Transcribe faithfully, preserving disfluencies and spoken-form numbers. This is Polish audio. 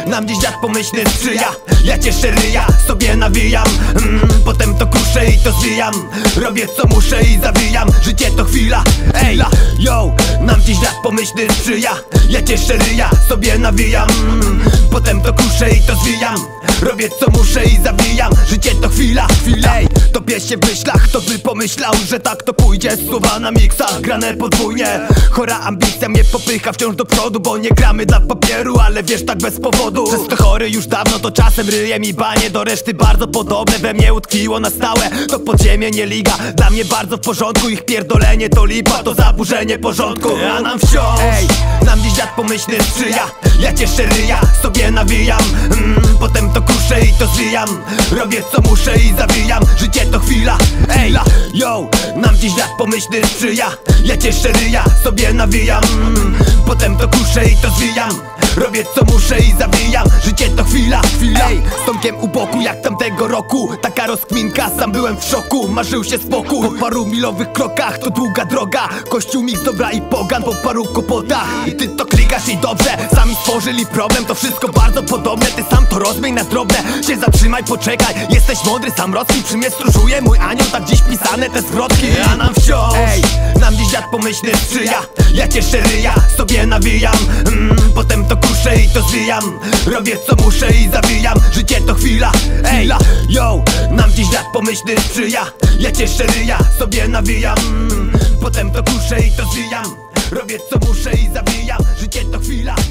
nam dziś dziad pomyślny sprzyja. Ja cieszę ryja, sobie nawijam, mm, potem to kruszę i to zwijam. Robię co muszę i zawijam, życie to chwila. Ej, yo, nam dziś dziad pomyślny sprzyja. Ja cieszę ryja, sobie nawijam, mm, potem to kruszę i to zwijam. Robię co muszę i zawijam, życie to chwila, chwila. Ej, topię się w myślach, kto by pomyślał, że tak to pójdzie. Słowa na miksach, grane podwójnie. Chora ambicja mnie popycha wciąż do przodu, bo nie gramy dla papieru, ale wiesz, tak bez powodu. Przez to chory już dawno, to czasem ryjem i banie do reszty bardzo podobne, we mnie utkwiło na stałe. To podziemie nie liga, dla mnie bardzo w porządku. Ich pierdolenie to lipa, to zaburzenie porządku. A nam wciąż, ej, nam dziś dziad pomyślny sprzyja. Ja cieszę ryja, sobie nawijam, mm, potem to kruszę i to zwijam. Robię co muszę i zawijam, życie to chwila. Ej, yo, nam dziś dziad pomyślny sprzyja. Ja cieszę ryja, sobie nawijam, mm, potem to kruszę i to zwijam. Robię co muszę i zawijam, życie to chwila, chwila. Ej, z Tomkiem u boku jak tamtego roku, taka rozkminka, sam byłem w szoku. Marzył się spokój, po paru milowych krokach, to długa droga. Kościół mix dobra i pogan po paru kłopotach. I ty to klikasz i dobrze, sami stworzyli problem. To wszystko bardzo podobne, ty sam to rozmień na drobne. Się zatrzymaj, poczekaj, jesteś mądry, sam rozkmin. Przy mnie stróżuje mój anioł, tak dziś pisane te zwrotki. A nam wciąż, ej, nam dziś dziad pomyślny sprzyja. Ja cieszę ryja, sobie nawijam, mm, potem to kruszę i to zwijam. Robię co muszę i zawijam, życie to chwila. Ej, yo, nam dziś dziad pomyślny sprzyja. Ja cieszę ryja, sobie nawijam, mm, potem to kruszę i to zwijam. Robię co muszę i zawijam, życie to chwila.